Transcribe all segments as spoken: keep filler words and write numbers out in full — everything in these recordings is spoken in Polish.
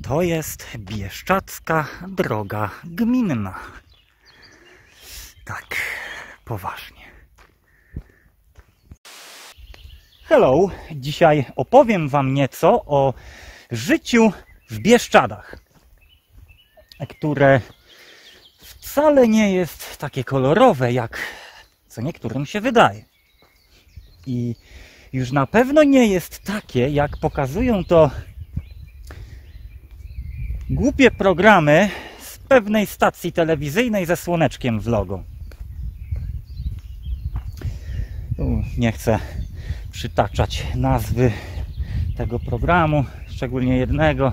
To jest Bieszczadzka droga gminna. Tak, poważnie. Hello! Dzisiaj opowiem Wam nieco o życiu w Bieszczadach, które wcale nie jest takie kolorowe, jak co niektórym się wydaje. I już na pewno nie jest takie, jak pokazują to głupie programy z pewnej stacji telewizyjnej ze słoneczkiem w logo. Tu nie chcę przytaczać nazwy tego programu, szczególnie jednego.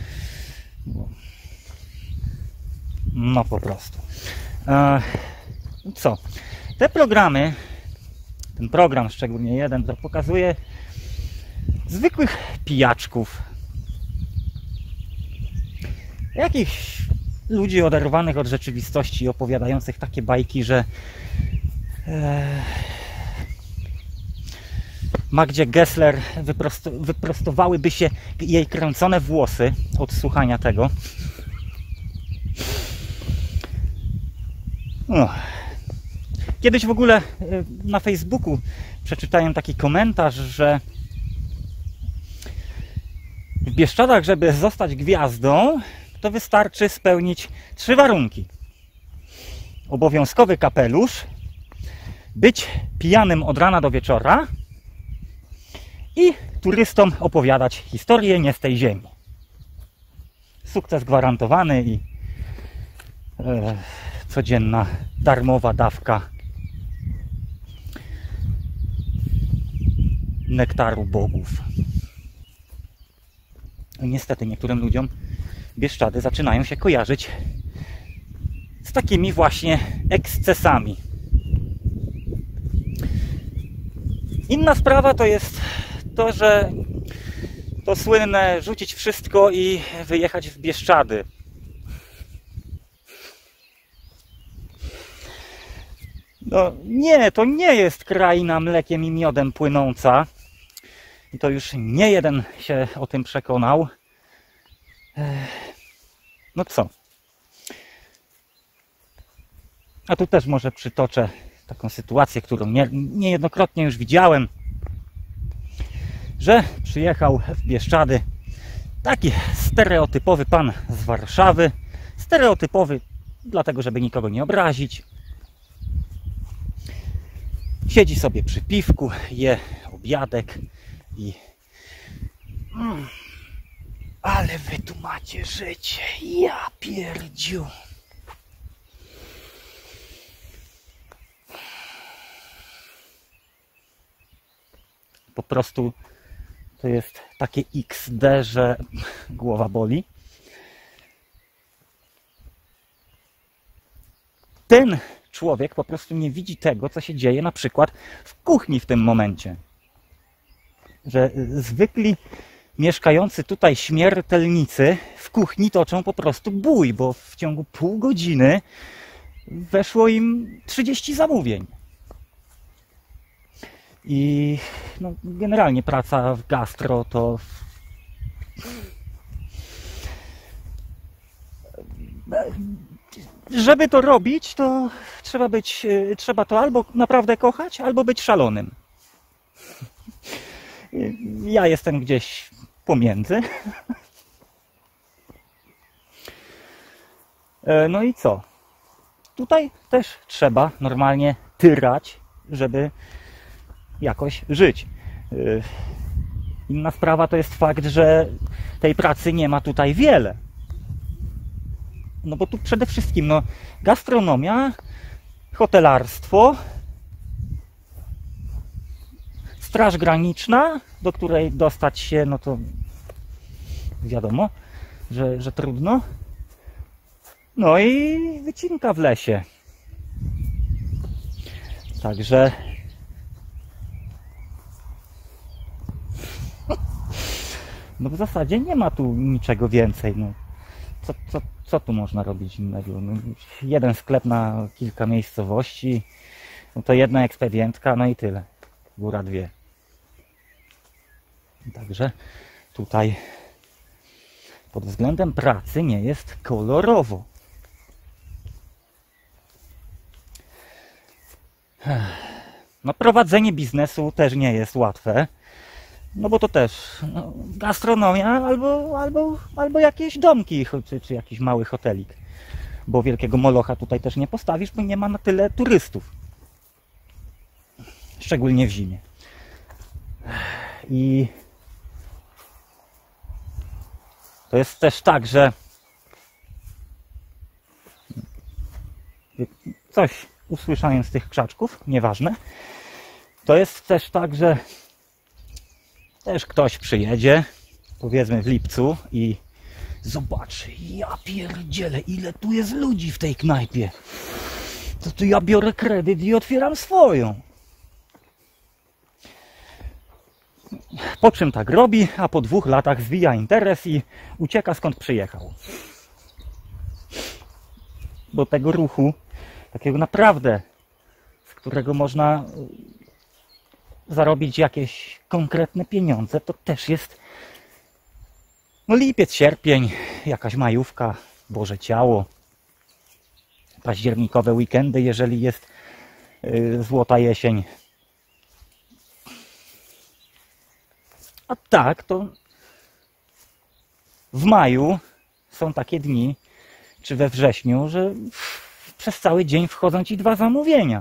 No po prostu. E, co? Te programy, ten program szczególnie jeden, to pokazuje zwykłych pijaczków, jakichś ludzi oderwanych od rzeczywistości, opowiadających takie bajki, że e, Magdzie Gessler wyprosto, wyprostowałyby się jej kręcone włosy od słuchania tego. No. Kiedyś w ogóle na Facebooku przeczytałem taki komentarz, że w Bieszczadach, żeby zostać gwiazdą, to wystarczy spełnić trzy warunki. Obowiązkowy kapelusz, być pijanym od rana do wieczora i turystom opowiadać historię nie z tej ziemi. Sukces gwarantowany i e, codzienna darmowa dawka nektaru bogów. Niestety niektórym ludziom Bieszczady zaczynają się kojarzyć z takimi właśnie ekscesami. Inna sprawa to jest to, że to słynne rzucić wszystko i wyjechać w Bieszczady. No nie, to nie jest kraina mlekiem i miodem płynąca. I to już nie jeden się o tym przekonał. No co? A tu też może przytoczę taką sytuację, którą nie, niejednokrotnie już widziałem, że przyjechał w Bieszczady taki stereotypowy pan z Warszawy. Stereotypowy dlatego, żeby nikogo nie obrazić. Siedzi sobie przy piwku, je obiadek i... Mm, ale wy tu macie życie, ja pierdziu. Po prostu to jest takie iks de, że głowa boli. Ten człowiek po prostu nie widzi tego, co się dzieje na przykład w kuchni w tym momencie. Że zwykli mieszkający tutaj śmiertelnicy w kuchni toczą po prostu bój, bo w ciągu pół godziny weszło im trzydzieści zamówień. I no, generalnie praca w gastro to żeby to robić, to trzeba być, trzeba to albo naprawdę kochać, albo być szalonym. Ja jestem gdzieś pomiędzy. No i co? Tutaj też trzeba normalnie tyrać, żeby jakoś żyć. Inna sprawa to jest fakt, że tej pracy nie ma tutaj wiele. No bo tu przede wszystkim no, gastronomia, hotelarstwo, Straż Graniczna, do której dostać się, no to wiadomo, że, że trudno. No i wycinka w lesie. Także no w zasadzie nie ma tu niczego więcej. No. Co, co, co tu można robić innego? No, jeden sklep na kilka miejscowości, no to jedna ekspedientka, no i tyle. Góra dwie. Także tutaj pod względem pracy nie jest kolorowo. No, prowadzenie biznesu też nie jest łatwe, no bo to też no, gastronomia albo, albo, albo jakieś domki, czy, czy jakiś mały hotelik, bo wielkiego molocha tutaj też nie postawisz, bo nie ma na tyle turystów, szczególnie w zimie. I to jest też tak, że coś usłyszałem z tych krzaczków, nieważne. To jest też tak, że też ktoś przyjedzie, powiedzmy w lipcu i zobaczy, ja pierdzielę, ile tu jest ludzi w tej knajpie. To tu ja biorę kredyt i otwieram swoją. Po czym tak robi, a po dwóch latach zwija interes i ucieka skąd przyjechał. Bo tego ruchu, takiego naprawdę, z którego można zarobić jakieś konkretne pieniądze, to też jest no lipiec, sierpień, jakaś majówka, Boże Ciało, październikowe weekendy, jeżeli jest yy, złota jesień. A tak, to w maju są takie dni, czy we wrześniu, że przez cały dzień wchodzą ci dwa zamówienia.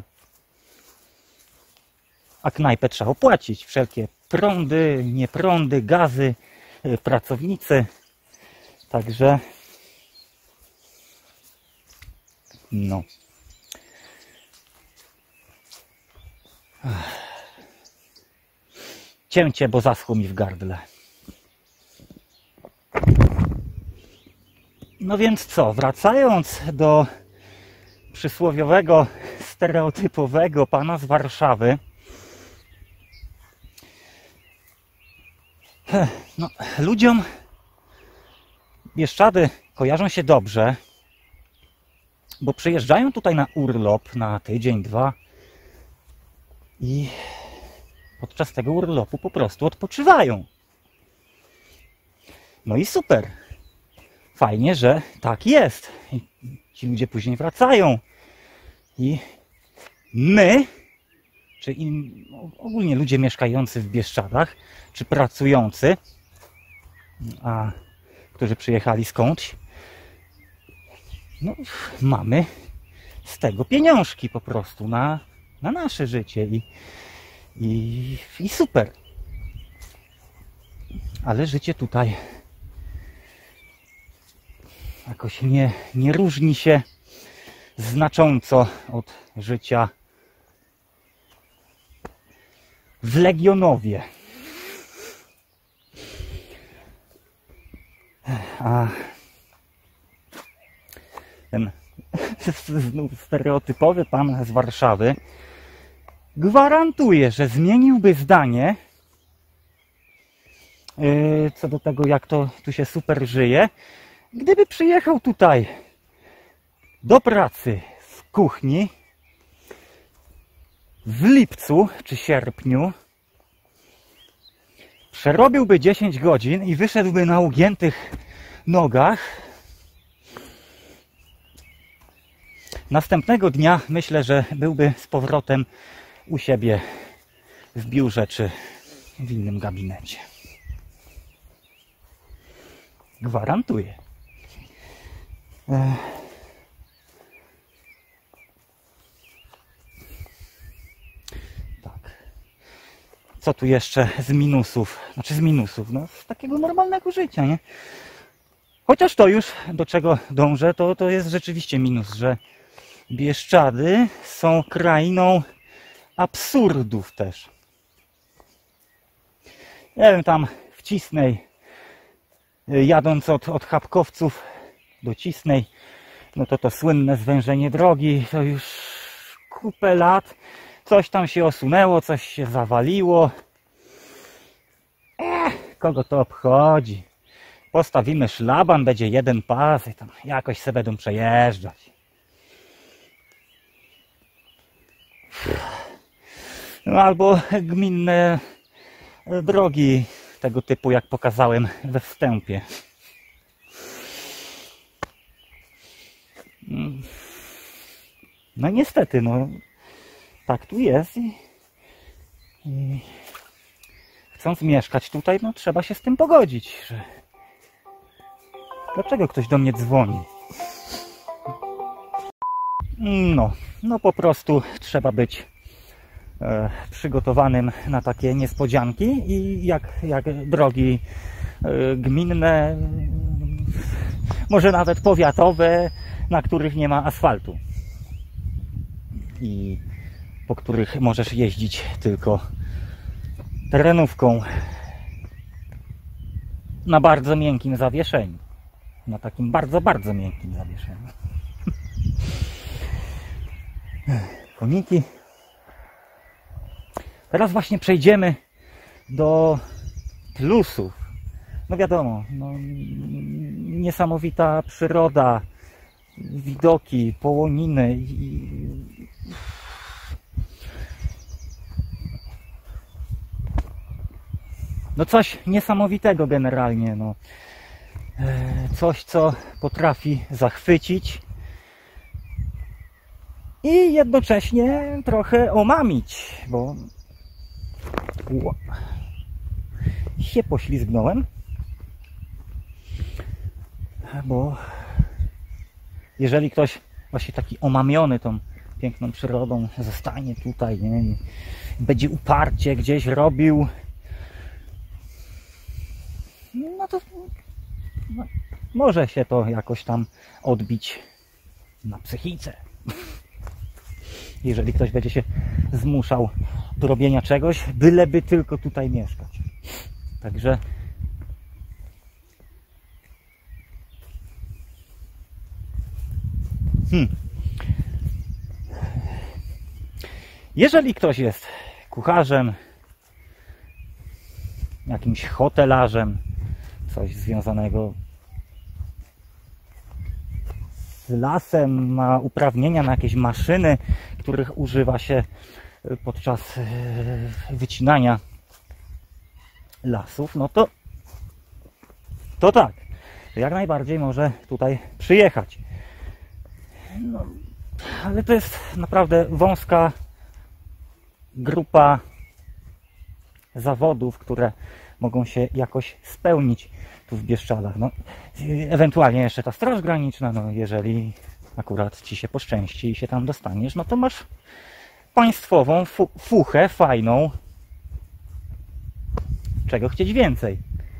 A knajpę trzeba opłacić. Wszelkie prądy, nieprądy, gazy, pracownicy. Także no. Cięcie, bo zaschło mi w gardle. No więc co, wracając do przysłowiowego, stereotypowego pana z Warszawy. No, ludziom Bieszczady kojarzą się dobrze, bo przyjeżdżają tutaj na urlop na tydzień, dwa i podczas tego urlopu po prostu odpoczywają. No i super. Fajnie, że tak jest. I ci ludzie później wracają. I my, czy in, ogólnie ludzie mieszkający w Bieszczadach, czy pracujący, a którzy przyjechali skądś, no, mamy z tego pieniążki po prostu na, na nasze życie i, i, i super. Ale życie tutaj jakoś nie, nie różni się znacząco od życia w Legionowie. A ten znów stereotypowy pan z Warszawy gwarantuje, że zmieniłby zdanie yy, co do tego, jak to tu się super żyje, gdyby przyjechał tutaj do pracy z kuchni w lipcu czy sierpniu, przerobiłby dziesięć godzin i wyszedłby na ugiętych nogach. Następnego dnia myślę, że byłby z powrotem u siebie w biurze czy w innym gabinecie. Gwarantuję. Tak. Co tu jeszcze z minusów? Znaczy z minusów, no z takiego normalnego życia, nie? Chociaż to już, do czego dążę, to, to jest rzeczywiście minus, że Bieszczady są krainą absurdów też. Nie wiem, tam w Cisnej, jadąc od, od Chapkowców do Cisnej, no to to słynne zwężenie drogi, to już kupę lat, coś tam się osunęło, coś się zawaliło. Ech, kogo to obchodzi? Postawimy szlaban, będzie jeden pas i tam jakoś se będą przejeżdżać. No, albo gminne drogi tego typu, jak pokazałem we wstępie. No niestety, no tak tu jest i, i chcąc mieszkać tutaj, no trzeba się z tym pogodzić, że dlaczego ktoś do mnie dzwoni? No, no po prostu trzeba być e, przygotowanym na takie niespodzianki i jak, jak drogi e, gminne, może nawet powiatowe, na których nie ma asfaltu i po których możesz jeździć tylko terenówką na bardzo miękkim zawieszeniu. Na takim bardzo, bardzo miękkim zawieszeniu. Koniki. Teraz właśnie przejdziemy do plusów. No wiadomo, no, niesamowita przyroda, widoki, połoniny i no coś niesamowitego generalnie, no. Coś, co potrafi zachwycić i jednocześnie trochę omamić, bo się poślizgnąłem, bo jeżeli ktoś właśnie taki omamiony tą piękną przyrodą zostanie tutaj, nie, i będzie uparcie gdzieś robił, no to no, może się to jakoś tam odbić na psychice. Jeżeli ktoś będzie się zmuszał do robienia czegoś, byleby tylko tutaj mieszkać. Także hmm. Jeżeli ktoś jest kucharzem, jakimś hotelarzem, coś związanego z lasem, ma uprawnienia na jakieś maszyny, których używa się podczas wycinania lasów, no to to tak, jak najbardziej może tutaj przyjechać. No, ale to jest naprawdę wąska grupa zawodów, które mogą się jakoś spełnić tu w Bieszczadach. No, ewentualnie jeszcze ta Straż Graniczna, no jeżeli akurat ci się poszczęści i się tam dostaniesz, no to masz państwową fu fuchę fajną. Czego chcieć więcej?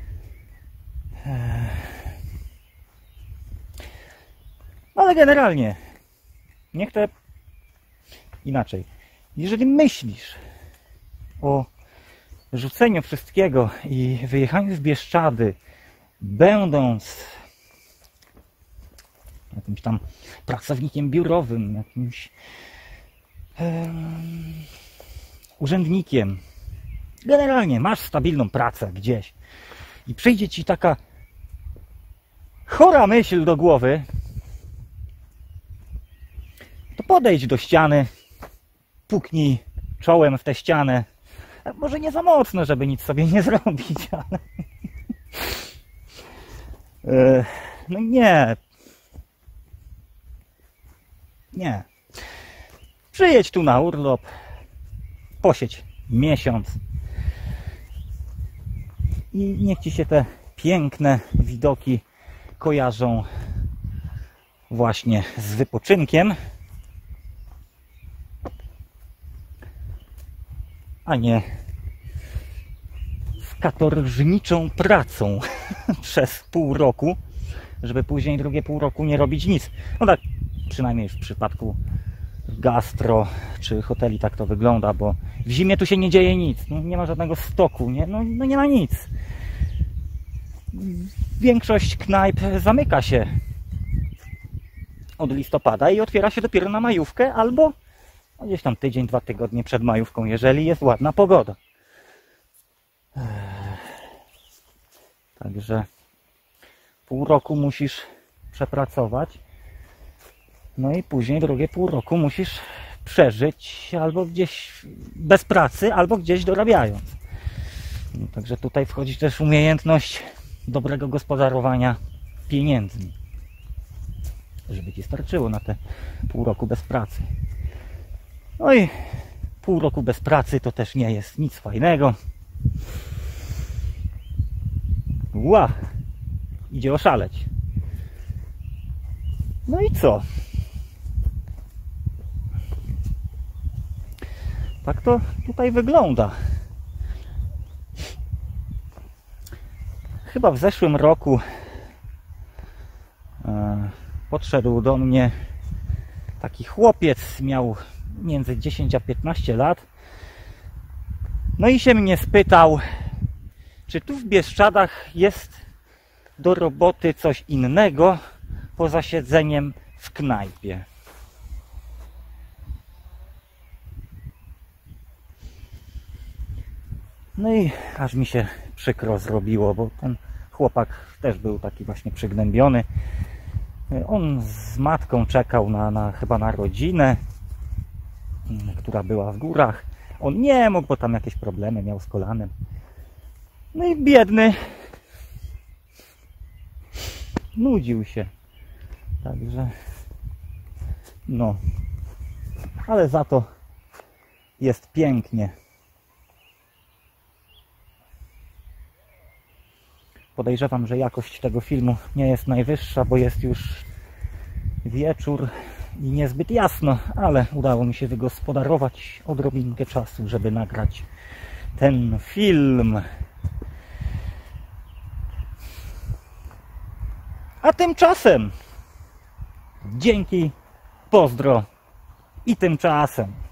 Ale generalnie niech to inaczej. Jeżeli myślisz o rzuceniu wszystkiego i wyjechaniu w Bieszczady, będąc jakimś tam pracownikiem biurowym, jakimś um, urzędnikiem, generalnie masz stabilną pracę gdzieś i przyjdzie ci taka chora myśl do głowy, to podejdź do ściany, puknij czołem w tę ścianę. Może nie za mocno, żeby nic sobie nie zrobić, ale no nie. Nie. Przyjedź tu na urlop, posiedź miesiąc i niech ci się te piękne widoki kojarzą właśnie z wypoczynkiem, a nie z katorżniczą pracą przez pół roku, żeby później drugie pół roku nie robić nic. No tak, przynajmniej w przypadku gastro czy hoteli tak to wygląda, bo w zimie tu się nie dzieje nic, no, nie ma żadnego stoku, nie? No, no nie ma nic. Większość knajp zamyka się od listopada i otwiera się dopiero na majówkę albo gdzieś tam tydzień, dwa tygodnie przed majówką, jeżeli jest ładna pogoda. Także pół roku musisz przepracować, no i później drugie pół roku musisz przeżyć albo gdzieś bez pracy, albo gdzieś dorabiając. No, także tutaj wchodzi też umiejętność dobrego gospodarowania pieniędzmi. żeby ci starczyło na te pół roku bez pracy. No i pół roku bez pracy to też nie jest nic fajnego. Ła! Idzie oszaleć. No i co? Tak to tutaj wygląda. Chyba w zeszłym roku e, podszedł do mnie taki chłopiec, miał między dziesięć a piętnaście lat. No i się mnie spytał, czy tu w Bieszczadach jest do roboty coś innego poza siedzeniem w knajpie. No i aż mi się przykro zrobiło, bo ten chłopak też był taki właśnie przygnębiony. On z matką czekał na, na chyba na rodzinę, która była w górach. On nie mógł, bo tam jakieś problemy miał z kolanem. No i biedny nudził się. Także no, ale za to jest pięknie. Podejrzewam, że jakość tego filmu nie jest najwyższa, bo jest już wieczór i niezbyt jasno, ale udało mi się wygospodarować odrobinkę czasu, żeby nagrać ten film. A tymczasem dzięki, pozdro i tymczasem.